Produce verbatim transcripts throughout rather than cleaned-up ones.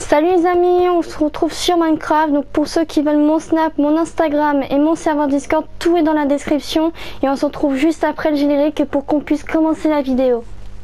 Salut les amis, on se retrouve sur Minecraft. Donc pour ceux qui veulent mon Snap, mon Instagram et mon serveur Discord, tout est dans la description. Et on se retrouve juste après le générique pour qu'on puisse commencer la vidéo.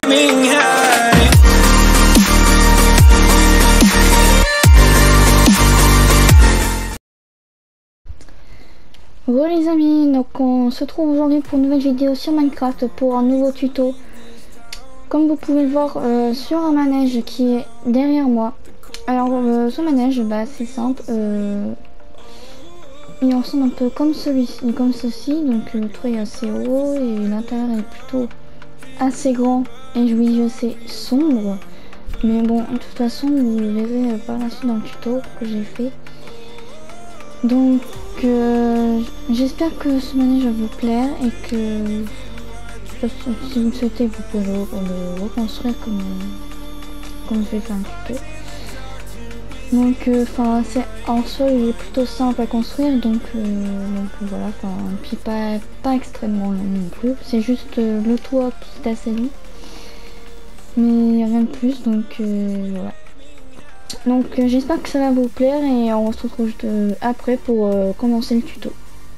Bon les amis, donc on se trouve aujourd'hui pour une nouvelle vidéo sur Minecraft pour un nouveau tuto. Comme vous pouvez le voir euh, sur un manège qui est derrière moi. Alors euh, ce manège, bah, c'est simple, euh, il ressemble un peu comme celui-ci, comme ceci, donc le toit est assez haut et l'intérieur est plutôt assez grand et oui je sais sombre, mais bon de toute façon vous le verrez par la suite dans le tuto que j'ai fait. Donc euh, j'espère que ce manège va vous plaire et que si vous le souhaitez vous pouvez le reconstruire comme, comme je vais faire un tuto. Donc enfin euh, c'est en soi il est plutôt simple à construire, donc, euh, donc voilà, enfin puis pas, pas extrêmement long non plus, c'est juste euh, le toit qui est assez long mais rien de plus, donc euh, voilà. Donc euh, j'espère que ça va vous plaire et on se retrouve juste euh, après pour euh, commencer le tuto.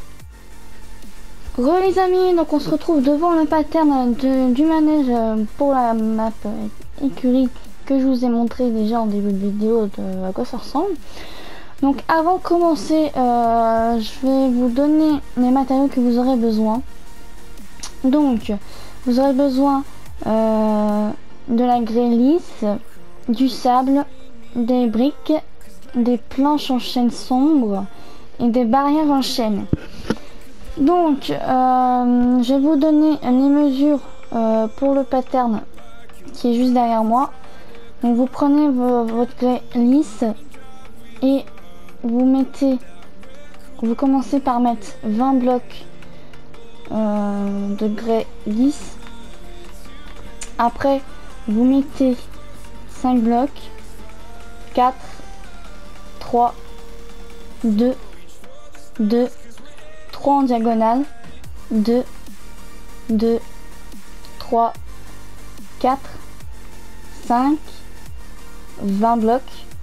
Re les amis, donc on se retrouve devant le pattern de, du manège euh, pour la map euh, écurie que je vous ai montré déjà en début de vidéo de à quoi ça ressemble. Donc avant de commencer, euh, je vais vous donner les matériaux que vous aurez besoin. Donc vous aurez besoin euh, de la grès lisse, du sable, des briques, des planches en chêne sombre et des barrières en chêne. Donc euh, je vais vous donner les mesures euh, pour le pattern qui est juste derrière moi. Donc vous prenez vo votre grès lisse et vous mettez, vous commencez par mettre vingt blocs euh, de grès lisse. Après vous mettez cinq blocs, quatre, trois, deux, deux, trois en diagonale, deux, deux, trois, quatre, cinq, vingt blocs.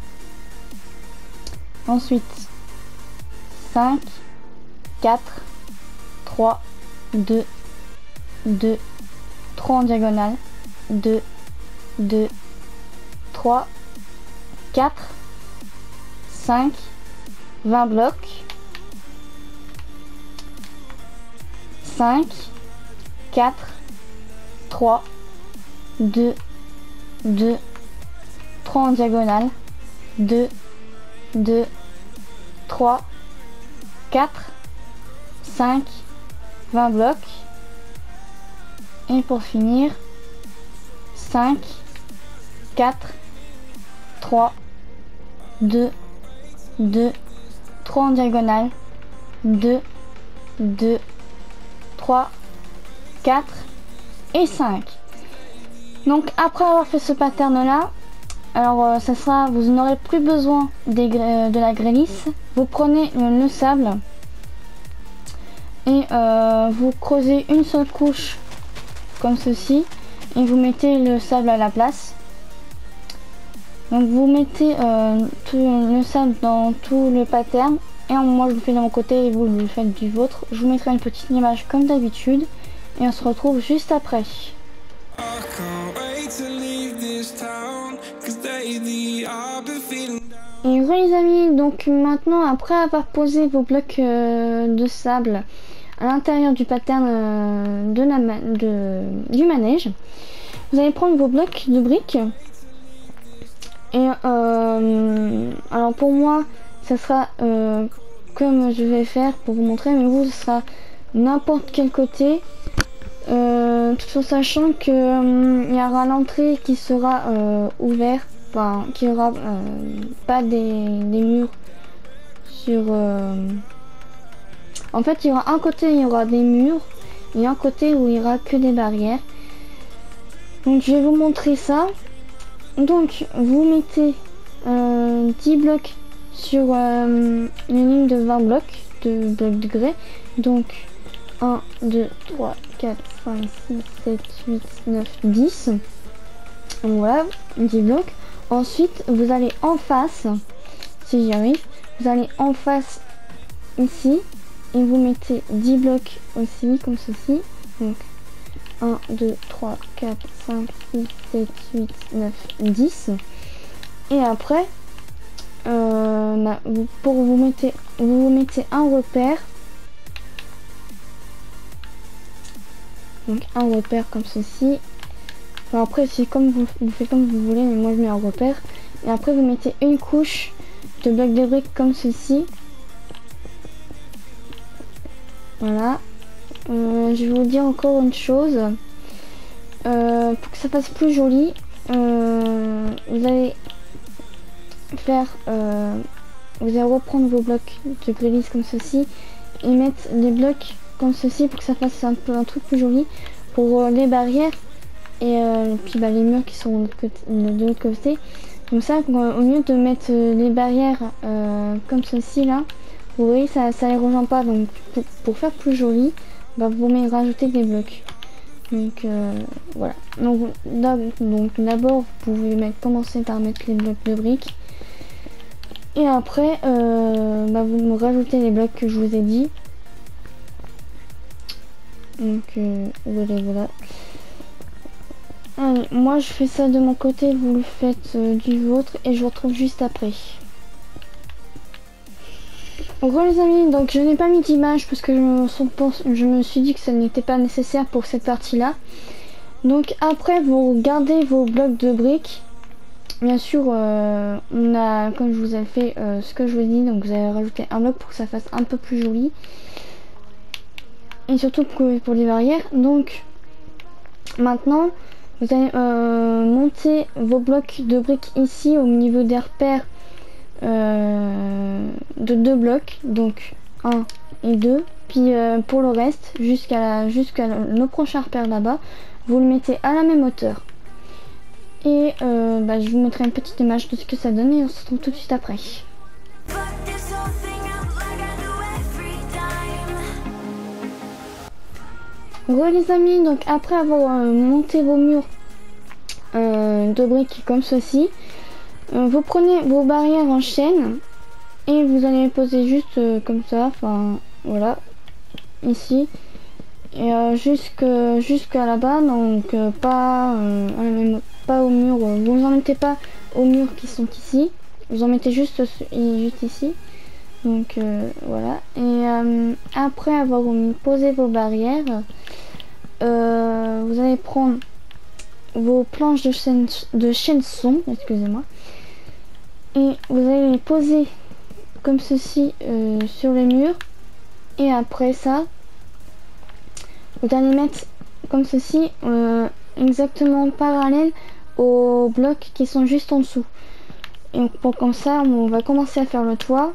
Ensuite cinq, quatre, trois, deux, deux, trois en diagonale, deux, deux, trois, quatre, cinq, vingt blocs. cinq, quatre, trois, deux, deux, trois en diagonale, deux, deux, trois, quatre, cinq, vingt blocs. Et pour finir, cinq, quatre, trois, deux, deux, trois en diagonale, deux, deux, trois, quatre et cinq. Donc après avoir fait ce pattern là, alors euh, ça sera, vous n'aurez plus besoin des, euh, de la grès lisse. Vous prenez euh, le sable et euh, vous creusez une seule couche comme ceci et vous mettez le sable à la place. Donc vous mettez euh, tout le sable dans tout le pattern et moi je le fais de mon côté et vous le faites du vôtre. Je vous mettrai une petite image comme d'habitude et on se retrouve juste après. Et voilà les amis, donc maintenant après avoir posé vos blocs euh, de sable à l'intérieur du pattern euh, de la de, du manège, vous allez prendre vos blocs de briques et euh, alors pour moi ça sera euh, comme je vais faire pour vous montrer, mais vous ce sera n'importe quel côté, euh, tout en sachant que euh, il y aura l'entrée qui sera euh, ouverte, enfin qui aura euh, pas des, des murs sur euh... en fait il y aura un côté il y aura des murs et un côté où il y aura que des barrières. Donc je vais vous montrer ça. Donc vous mettez euh, dix blocs sur euh, une ligne de vingt blocs de blocs de grès. Donc un, deux, trois, quatre, cinq, six, sept, huit, neuf, dix. Donc voilà, dix blocs. Ensuite, vous allez en face, si j'y arrive, vous allez en face ici et vous mettez dix blocs aussi comme ceci. Donc un, deux, trois, quatre, cinq, six, sept, huit, neuf, dix. Et après, euh, bah, vous, pour vous mettez, vous, vous mettez un repère. Donc un repère comme ceci. Alors après c'est comme vous, vous faites comme vous voulez, mais moi je mets un repère. Et après vous mettez une couche de blocs de briques comme ceci. Voilà. Euh, je vais vous dire encore une chose. Euh, pour que ça fasse plus joli, euh, vous allez faire, euh, vous allez reprendre vos blocs de grélis comme ceci et mettre des blocs comme ceci pour que ça fasse un peu un truc plus joli pour euh, les barrières et euh, puis bah, les murs qui sont de l'autre côté, de l'autre côté. Comme ça, euh, au lieu de mettre euh, les barrières euh, comme ceci là, vous voyez ça, ça les rejoint pas. Donc pour, pour faire plus joli, bah, vous mettez rajouter des blocs. Donc euh, voilà. Donc d'abord vous pouvez mettre, commencer par mettre les blocs de briques. Et après euh, bah, vous me rajoutez les blocs que je vous ai dit. Donc euh, voilà voilà. Allez, moi je fais ça de mon côté, vous le faites euh, du vôtre et je vous retrouve juste après. Donc voilà les amis, donc je n'ai pas mis d'image parce que je me, je me suis dit que ça n'était pas nécessaire pour cette partie là. Donc après vous gardez vos blocs de briques. Bien sûr euh, on a, comme je vous ai fait euh, ce que je vous ai dit, donc vous allez rajouter un bloc pour que ça fasse un peu plus joli. Et surtout pour, pour les barrières. Donc maintenant vous allez euh, monter vos blocs de briques ici au niveau des repères euh, de deux blocs, donc un et deux. Puis euh, pour le reste, jusqu'à jusqu'à le prochain repère là-bas, vous le mettez à la même hauteur. Et euh, bah, je vous montrerai une petite image de ce que ça donne et on se retrouve tout de suite après. Voilà les amis, donc après avoir euh, monté vos murs euh, de briques comme ceci, euh, vous prenez vos barrières en chaîne et vous allez les poser juste euh, comme ça, enfin voilà, ici et euh, jusqu'à jusqu'à là-bas, donc euh, pas, euh, à la même, pas au mur, euh, vous en mettez pas aux murs qui sont ici, vous en mettez juste, juste ici. Donc euh, voilà, et euh, après avoir posé vos barrières, euh, vous allez prendre vos planches de chaîne de chaîne-son, excusez-moi, et vous allez les poser comme ceci euh, sur les murs. Et après ça, vous allez mettre comme ceci euh, exactement parallèle aux blocs qui sont juste en dessous. Et pour comme ça, on va commencer à faire le toit.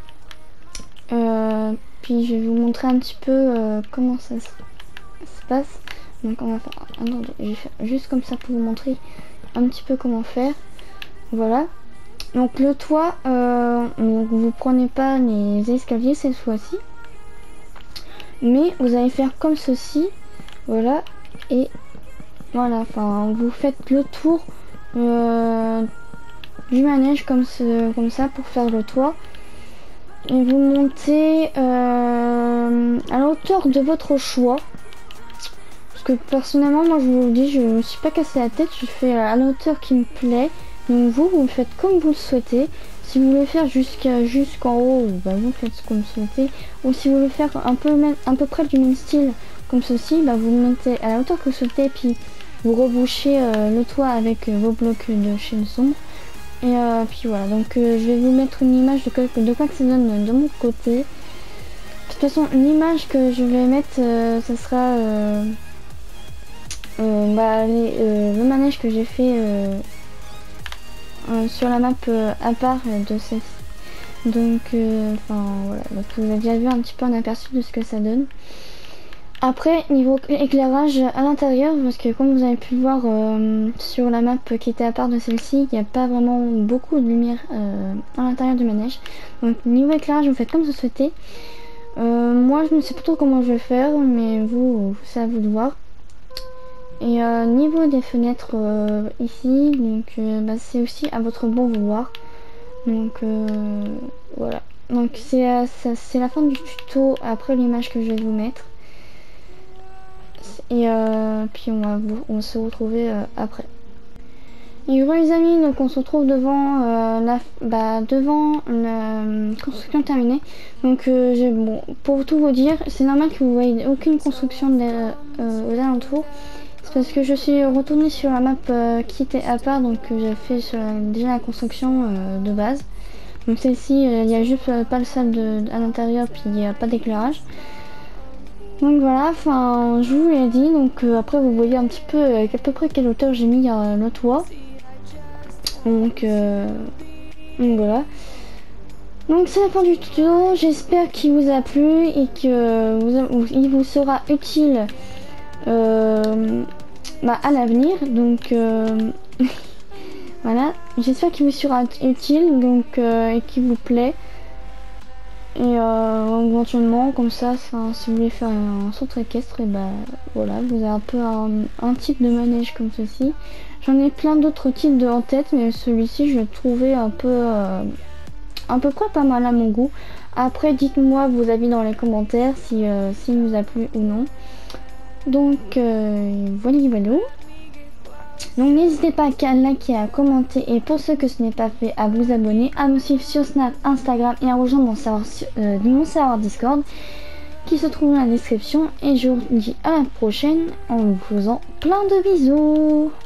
Euh, puis je vais vous montrer un petit peu euh, comment ça se, se passe. Donc on va faire, attendez, je vais faire juste comme ça pour vous montrer un petit peu comment faire. Voilà. Donc le toit, euh, donc vous prenez pas les escaliers cette fois-ci, mais vous allez faire comme ceci. Voilà. Et voilà. Enfin, vous faites le tour euh, du manège comme, ce, comme ça pour faire le toit. Et vous montez euh, à la hauteur de votre choix. Parce que personnellement, moi je vous le dis, je me suis pas cassé la tête, je fais à la hauteur qui me plaît. Donc vous, vous le faites comme vous le souhaitez. Si vous voulez faire jusqu'à jusqu'en haut, bah vous faites comme vous le souhaitez. Ou si vous voulez faire un peu même un peu près du même style comme ceci, bah vous le mettez à la hauteur que vous souhaitez, puis vous rebouchez euh, le toit avec euh, vos blocs de chaîne sombre. Et euh, puis voilà, donc euh, je vais vous mettre une image de, quelque, de quoi que ça donne de mon côté. De toute façon, l'image que je vais mettre, euh, ça sera euh, euh, bah, les, euh, le manège que j'ai fait euh, euh, sur la map euh, à part de celle-ci. Donc, enfin euh, voilà, donc vous avez déjà vu un petit peu un aperçu de ce que ça donne. Après, niveau éclairage à l'intérieur, parce que comme vous avez pu le voir euh, sur la map qui était à part de celle-ci, il n'y a pas vraiment beaucoup de lumière euh, à l'intérieur du manège. Donc niveau éclairage, vous faites comme vous souhaitez. Euh, moi, je ne sais pas trop comment je vais faire, mais vous, c'est à vous de voir. Et euh, niveau des fenêtres euh, ici, donc euh, bah, c'est aussi à votre bon vouloir. Donc euh, voilà. Donc c'est euh, c'est la fin du tuto après l'image que je vais vous mettre. Et euh, puis on va, vous, on va se retrouver euh, après. Et voilà les amis, donc on se retrouve devant euh, la, bah, devant la euh, construction terminée. Donc euh, j'ai bon, pour tout vous dire, c'est normal que vous voyez aucune construction de, euh, aux alentours. C'est parce que je suis retournée sur la map euh, qui était à part, donc euh, j'ai fait sur la, déjà la construction euh, de base. Donc celle-ci, euh, il n'y a juste euh, pas le sable de, à l'intérieur, puis il n'y a pas d'éclairage. Donc voilà, enfin je vous l'ai dit, donc euh, après vous voyez un petit peu euh, à peu près quelle hauteur j'ai mis euh, le toit. Donc, euh, donc voilà. Donc c'est la fin du tuto, j'espère qu'il vous a plu et que vous, il vous sera utile euh, bah, à l'avenir. Donc euh, voilà, j'espère qu'il vous sera utile donc euh, et qu'il vous plaît. Et euh, éventuellement comme ça, ça, si vous voulez faire un centre équestre, et bah voilà, vous avez un peu un, un type de manège comme ceci. J'en ai plein d'autres types de en tête, mais celui-ci je l'ai trouvé un peu euh, à peu près pas mal à mon goût. Après dites-moi vos avis dans les commentaires si euh, s'il vous a plu ou non. Donc euh, voilà voilà. Donc n'hésitez pas à liker, à commenter et pour ceux que ce n'est pas fait à vous abonner, à me suivre sur Snap, Instagram et à rejoindre mon serveur, euh, mon serveur Discord qui se trouve dans la description. Et je vous dis à la prochaine en vous faisant plein de bisous.